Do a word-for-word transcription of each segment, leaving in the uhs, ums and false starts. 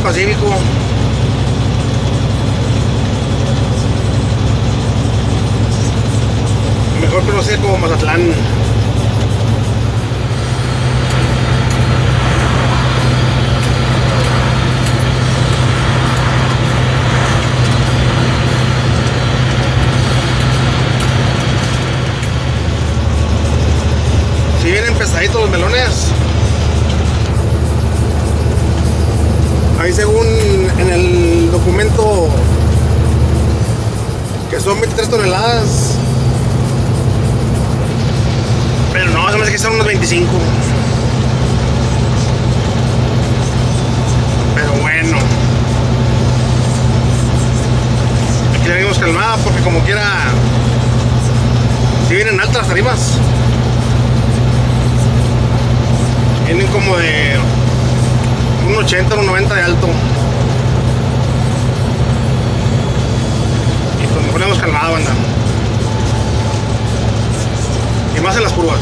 Pacífico. Mejor conocido como Mazatlán. Si vienen pesaditos los melones. Ahí según en el documento que son veintitrés toneladas. Pero no, se me hace que son unos veinticinco. Pero bueno. Aquí le venimos calmada porque como quiera si vienen altas las tarimas. Vienen como de un ochenta, un noventa de alto. Y pues mejor le hemos calmado, banda. Y más en las curvas.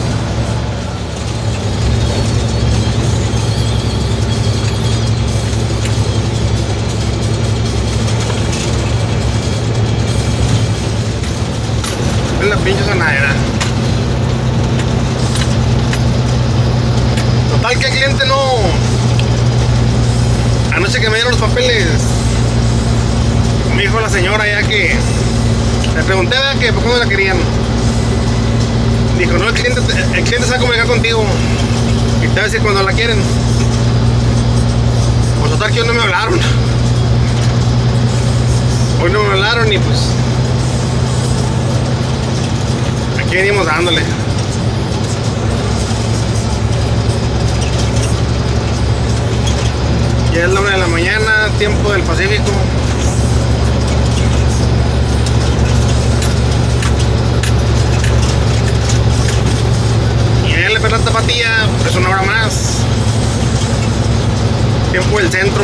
Es la pinche sanadera. Total que el cliente no. Anoche que me dieron los papeles, me dijo la señora ya que le pregunté ¿verdad? Que por qué no la querían. Dijo, no, el cliente, el cliente se va a comunicar contigo y te va a decir cuando la quieren. Pues total que hoy no me hablaron. Hoy no me hablaron y pues aquí venimos dándole. Ya es la una de la mañana, tiempo del Pacífico. Y en la Perla Tapatía, pues una hora más. Tiempo del centro.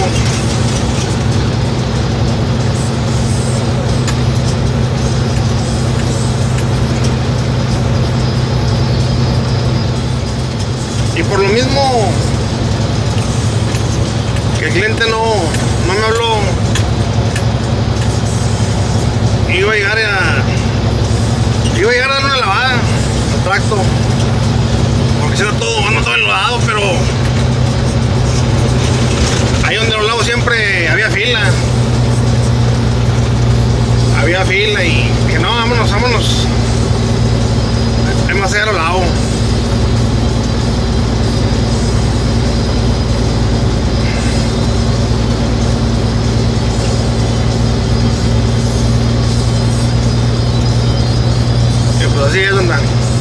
Y por lo mismo que el cliente no, no me habló, iba a llegar a iba a llegar a dar una lavada al tracto, porque si no todo, no todo enlodado, pero ahí donde lo lavo siempre había fila había fila y dije no, vámonos, vámonos, hay más allá lo lavo. Pues así es, anda.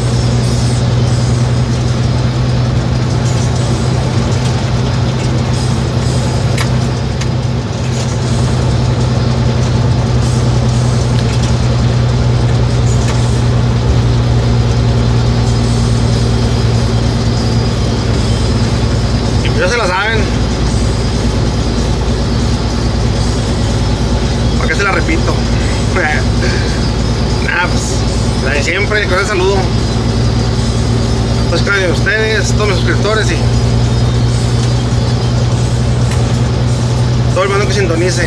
Y pues ya se la saben. ¿Para qué se la repito? Nada, pues la de siempre, con el saludo. Pues cada uno de ustedes, todos mis suscriptores y todo el mundo que sintonice.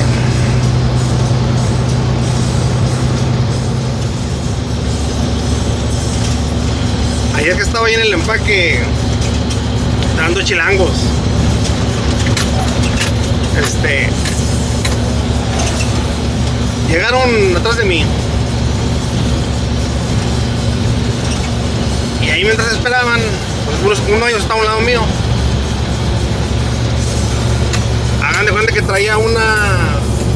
Ayer que estaba ahí en el empaque dando chilangos, este llegaron atrás de mí. Y ahí mientras esperaban, pues uno de ellos estaba a un lado mío. Hagan de cuenta que traía una,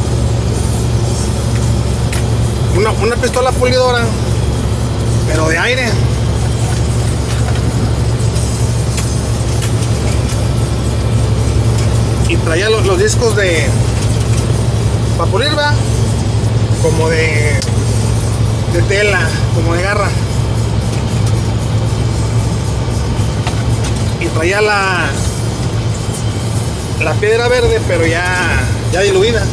una una pistola pulidora, pero de aire. Y traía los, los discos de para pulir, ¿verdad? Como de de tela, como de garra. Y traía la la piedra verde, pero ya ya diluida.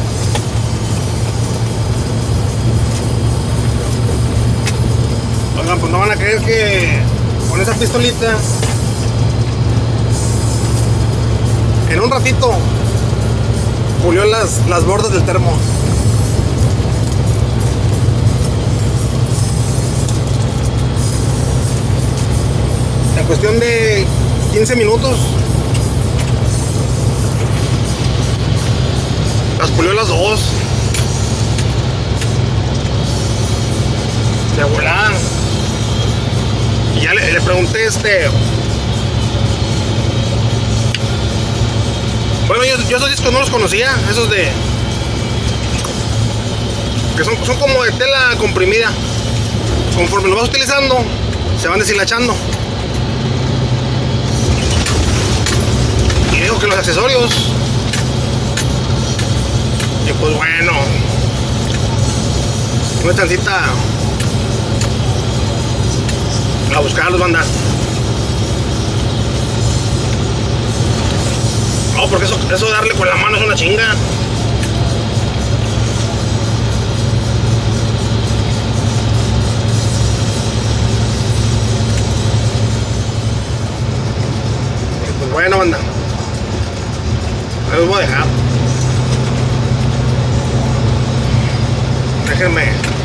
Oigan, pues no van a creer que con esa pistolita en un ratito pulió las, las bordas del termo. En cuestión de quince minutos las pulió las dos de volada. Y ya le, le pregunté este bueno, yo, yo esos discos no los conocía, esos de que son, son como de tela comprimida. Conforme lo vas utilizando se van deshilachando. Y digo que los accesorios, y pues bueno, una chancita a buscarlos, banda. No, porque eso, eso de darle con la mano es una chinga. Y pues bueno, banda, ahí los voy a dejar. Déjenme,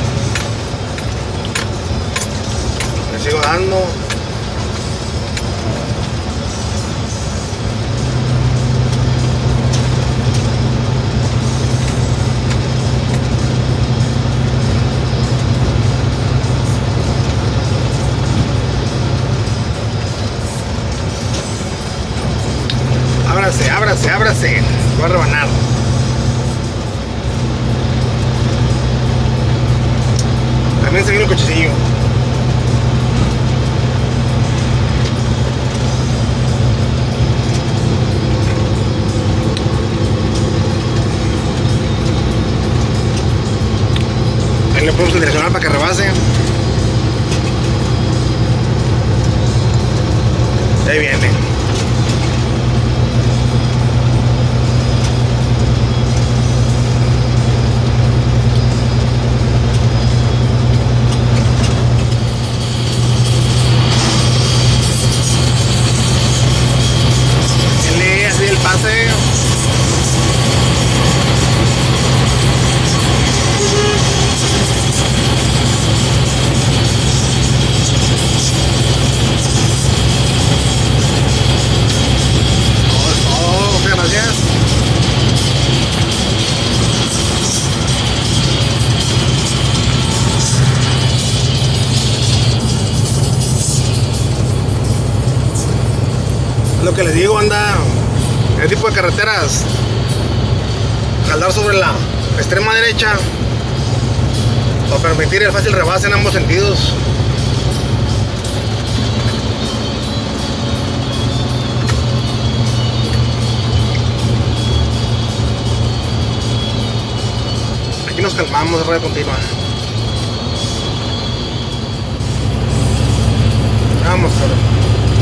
le sigo dando. Ábrase, ábrase, ábrase. Voy a rebanar. También se viene el cochecillo. Ahí le ponemos el direccional para que rebase. Ahí viene. Lo que les digo, anda, el tipo de carreteras, jaldar sobre la extrema derecha para permitir el fácil rebase en ambos sentidos. Aquí nos calmamos de rueda continua. Vamos, cabrón.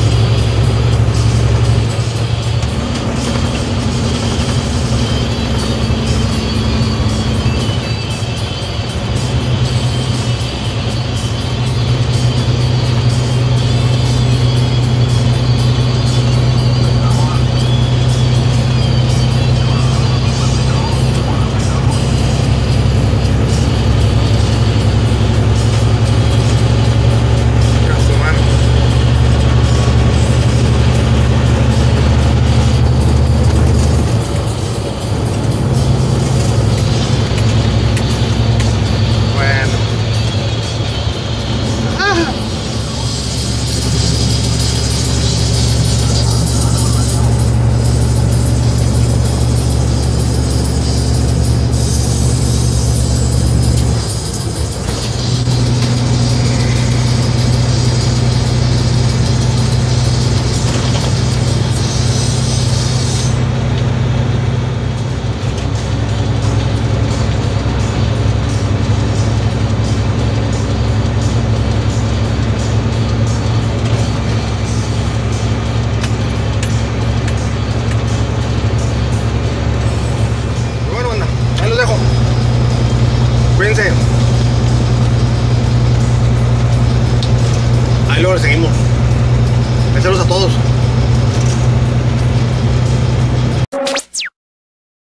Cuídense. Ahí luego le seguimos. Besos a todos.